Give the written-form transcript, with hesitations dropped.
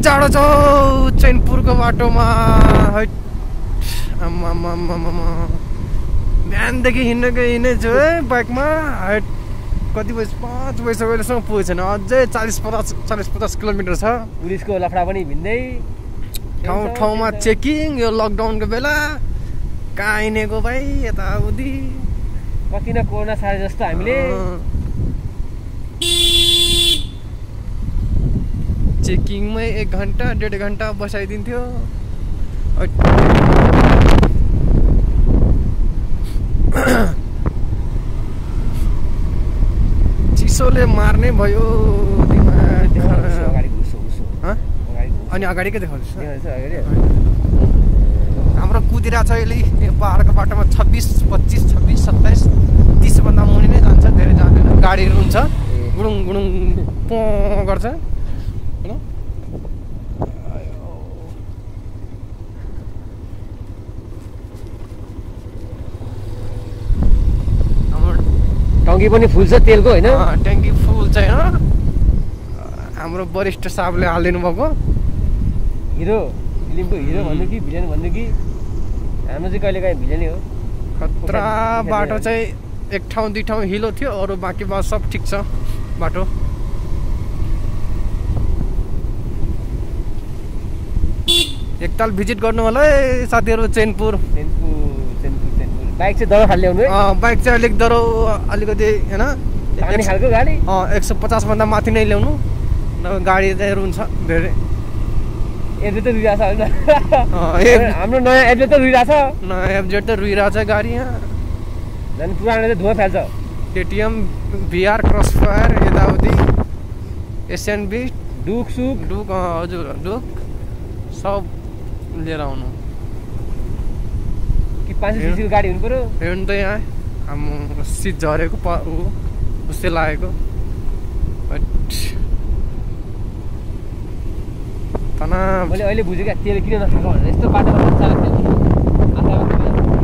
जाडो छ चैनपुरको बाटोमा। बिहानदेखि हिँडेछु है बाइकमा। कति बजी 5 बजीसम्म अहिलेसम्म पुगेको छैन। अझै 40-50 किलोमिटर छ। पुलिसको लफडा पनि भिन्दै ठाउँमा चेकिङ। यो लकडाउनको बेला कहाँ हिँडेको भाइ यताउति कति न कोरोना सारे जस्तो हामीले चेकिङमै 1 घन्टा 1.5 घन्टा बसाइदिन्थ्यो। चिसोले मार्ने भयो दिमाग। अनि अगाडि के देखाउँछ? हाम्रो कुदिरहेको छ अहिले यो पहाडको बाटोमा 26, 25, 26, 27, 30 भन्दा मुनि नै जान्छ। धेरै जाँदैन। गाडीहरू हुन्छ गुडुङ गुडुङ पो गर्छ हैन। टङ्की पनि फुल छ तेलको हैन। ट्याङ्की फुल छ हैन। हाम्रो वरिष्ठ साहबले हालिदिनु भएको। हिरो फिल्मको हिरो भन्नु कि भिलेन भन्नु कि हाम्रो चाहिँ कहिले काहीँ भिलेनै हो। खतरा बाटो चाहिँ 1 ठाउँ 2 ठाउँ हिलो थियो। अरू बाँकी बात सब ठिक छ बाटो। एकताल भिजिट गर्नु होला है साथीहरू चैनपुर। बाइक चाहिँ दरो खाली ल्याउनु है। बाइक चाहिँ अलिक दरो अलिकति हैन। पानी खालको गाडी 150 भन्दा माथि नै ल्याउनु। गाडी चाहिँ रुन्छ धेरै। एफजेड त रुइरहेछ हैन। हाम्रो नयाँ एफजेड त रुइरहेछ। नयाँ एफजेड त रुइरहेछ गाडी यहाँ। झन् पुरानो चाहिँ धुवा फाल्छ। केटीएम भिआर क्रसफायर यताउति एसएनबी डुक हजुर डुक सब लिएर आउनु। 500 सीसी को गाडी हुनु पर्यो। हेर्नु त यहाँ हाम्रो सिट झरेको उस्तै लागेको। मैले अहिले बुझेँ क्या तेल किन नखाएको भनेर। यस्तो बाटोमा चालक